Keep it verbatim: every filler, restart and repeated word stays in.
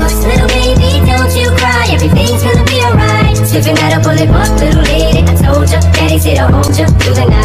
books. Little baby, don't you cry, everything's gonna be alright. Sniffing at a bullet book, little lady, I told ya, daddy's here to hold ya through the night.